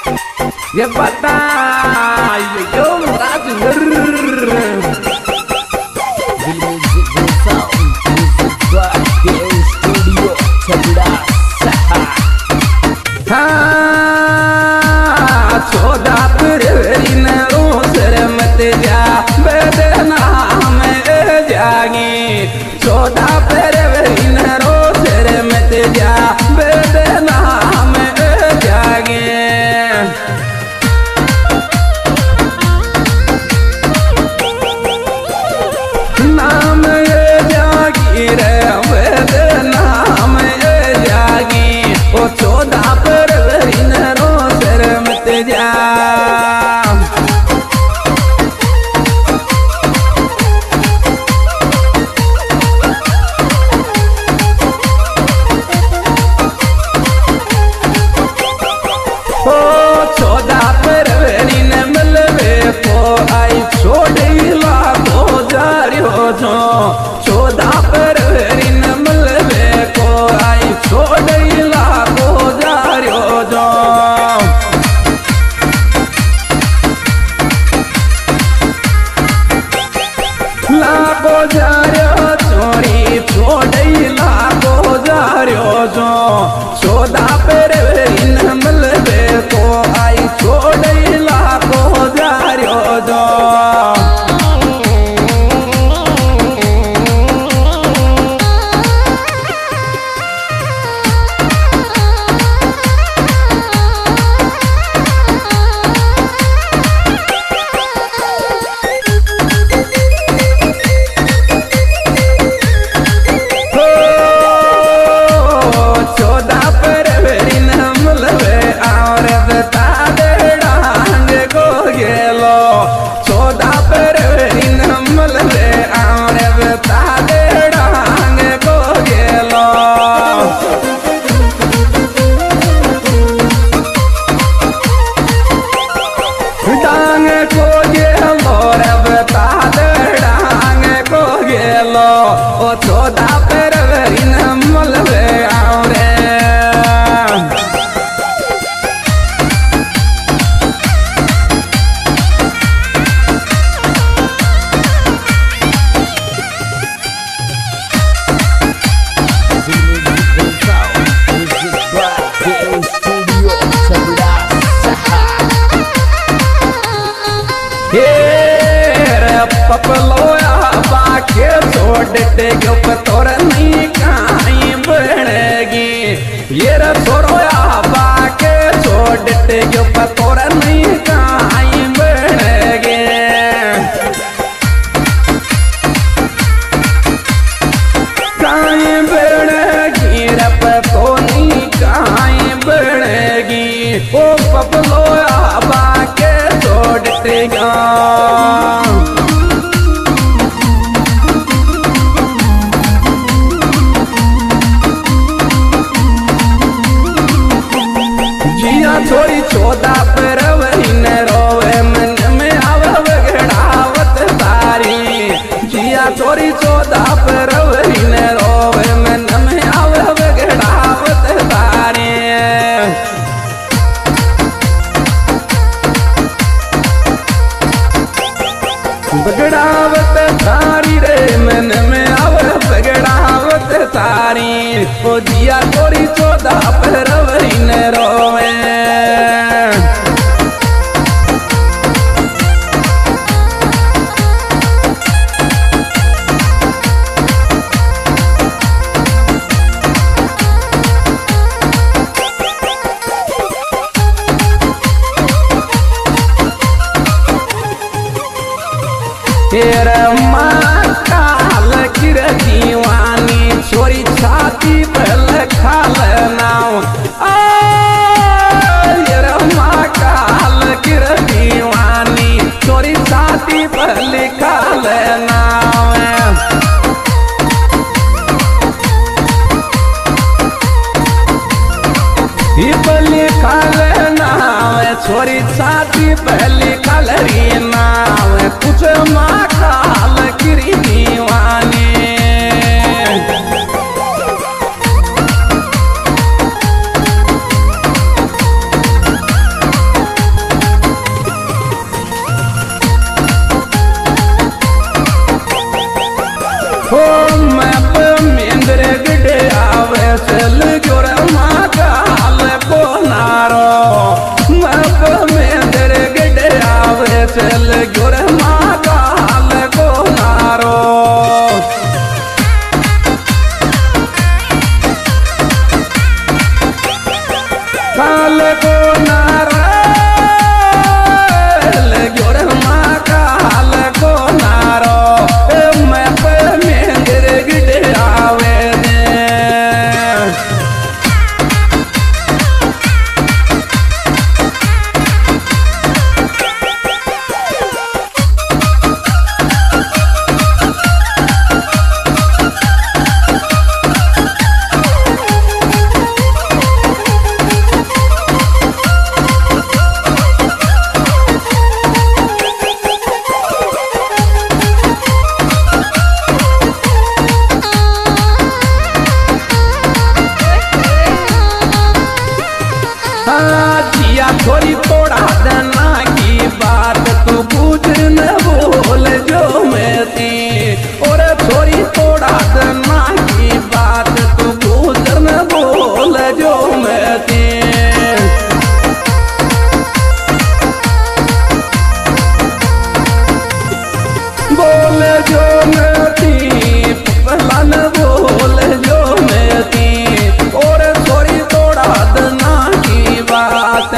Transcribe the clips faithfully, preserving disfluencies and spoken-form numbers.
ये बता यो राजनगर छोदा पुरवरी न रोसर मत जा बदना में जागी छोदा पुरवरी न रोसर मत जा बदना में जागे नाम जागी रे बदना में जागी ओ छोदा पुरवरी न रोसर मत जा चौदह फरवरी न मलबे को आई छोड़ लाखो जारियो जो लाखो जारियो चोरी छोड़ लाखो जारियो जो चौदह फरवरी न मलबे को आई छोड़ लाखो जारियो जो चौदह फरवरी न मलबे आओ रे पपलोया बाके छोड़ते क्यों पतोर नहीं कहीं बढ़ेगी ये रे छोरोया बाके छोड़ते क्यों पतोर नहीं कहीं बढ़ेगी कहीं बढ़ेगी रे पतो नहीं कहीं बढ़ेगी ओ पपलोया बाके छोड़ते क्यों छोरी चौदह फरवरी न रोवे मन में आव बगड़ावत तारी जिया छोरी चौदह फरवरी न रोवे मन में आव बगड़ावत तारी बगड़ावत तारी रे मन में आव बगड़ावत तारी ओ जिया छोरी चौदह फरवरी न रोवे तेरा माँ काल की दीवानी छोरी छाती पर खाल नाव तेरा माँ काल की दीवानी छोरी छाती पर खाल नाव पहले खाल नाव छोरी छाती पहले खालरी नाव कुछ माँ काल की दीवानी जिया थोड़ी तोड़ा देना की बात तू पूछ न बोल जो मैं थी और थोड़ी तोड़ा देना की बात तू पूछ न बोल जो मैं थी बोल जो मैं थी पहला न बोल जो मैं थी और थोड़ी तोड़ा देना की बात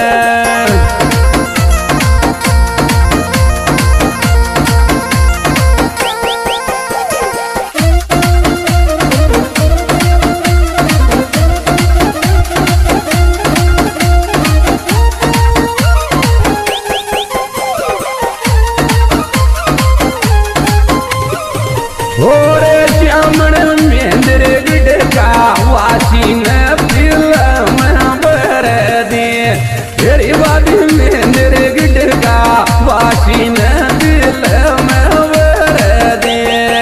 और श्यामण मेंद्र गिडका वासी न दिल में भर दे तेरी बात मेंद्र गिडका वासी न दिल में भर दे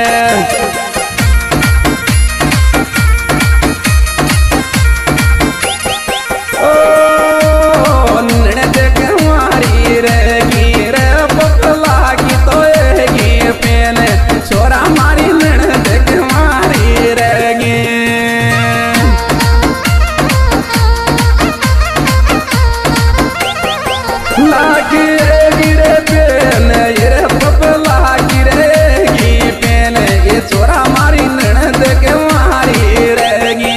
ओ नड़ देख मारी रहेगी रे पतला की तो एगी पेन छोरा मारी लागी रेगी रे पेन ये पपला की रेगी पेन ये छोरा मारी ननद के मारी रेगी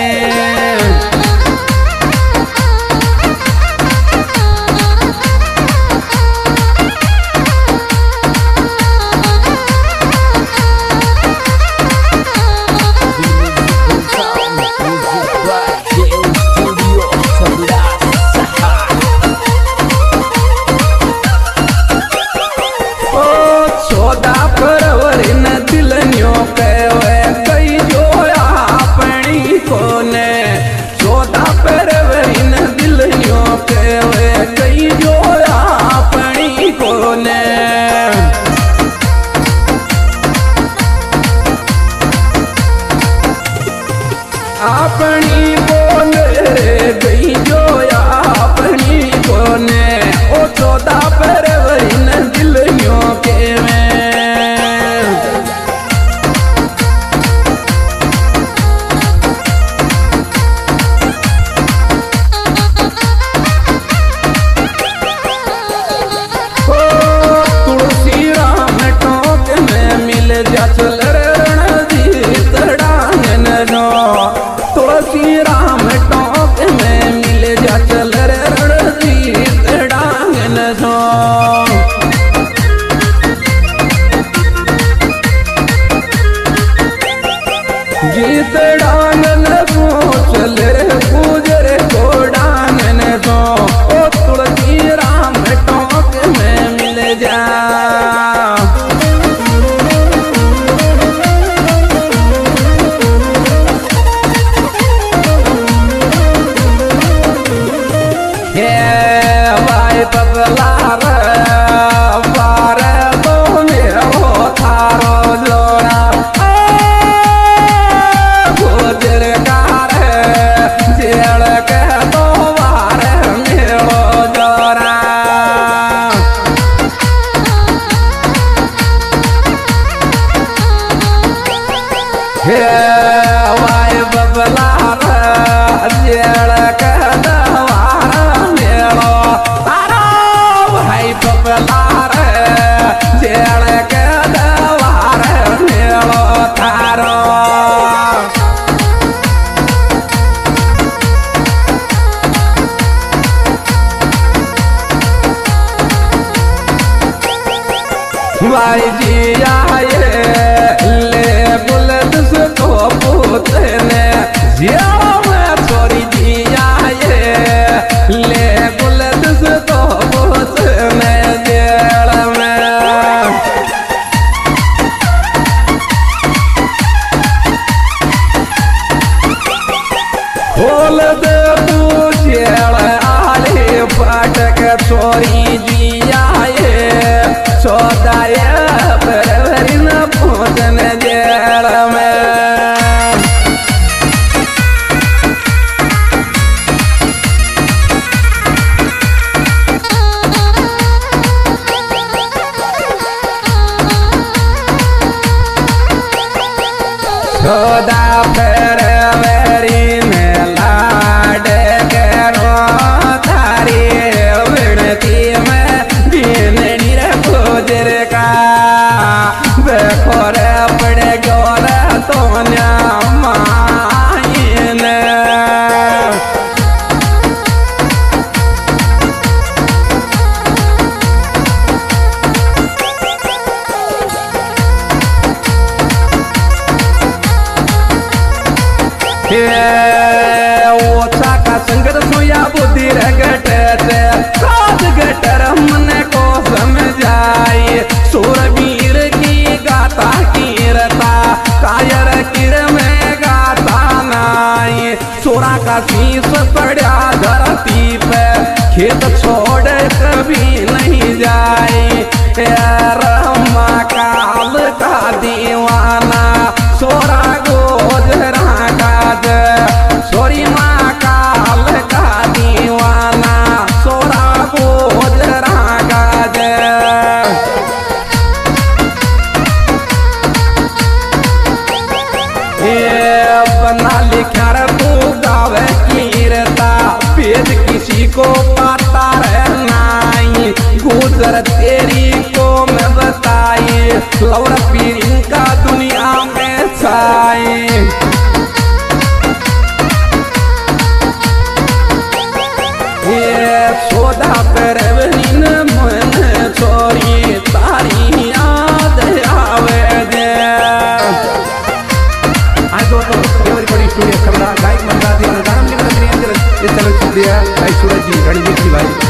अपनी बोल गई जो अपनी बोने ओ चौदह फरवरी न दिलियों के में ओ तुलसी राम टोक में मिल जा चल रणजीत डांगन जो तुलसी राम टोक में मिल जा चल रणजीत डांगन सो जीत डांगन सो चल गुजर को डांगन सो ओ तुलसी राम टोक में मिल जा पपला बार तो मेरो थारो जोड़ा गुजर कार जेल के तो बार मेरो जोड़ा हे वाय बबला जेल के पपला जेल के दवार मेलो थारो भाई जी आए ले बुलंद से तो पूतने जिया में छोरी जी आए ले बुलंद से तो पूतने जेल में खोल दे तू जेल आले फाटक छोरी जी आए चौदह फरवरी न पहुंचन जेल में सोदा फेर वेरी में लाड करो थारी विनती में बीनड़ी रे गुजर का बेखोर पड़े गोर तो माइन ओछा का संगत सोया बुद्धि गटे साध गटर मन को समझाई सूरवीर की गाता कीरता कायर किर में गाता नाई सोरा का शीश पड़ा धरती पे खेत छोड़ कभी नहीं जाए रमा काल का दीवाना सोरा गोजरा काज सोरी माँ काल का दीवाना सोरा गोजरा काज बना लिखा रे तू गावे कीरता पेज किसी को पता रहनाई गुजर तेरी को मैं बताई लौरा पीरिन का दुनिया में छाई सोदा पर मन छोरी तारी याद आवे दे आज दोस्तों रिकॉर्डिंग स्टूडियो कमरा गायक मंडा दी गाना निकल रही है इस तरह शुक्रिया भाई सूरज जी रणजीत जी भाई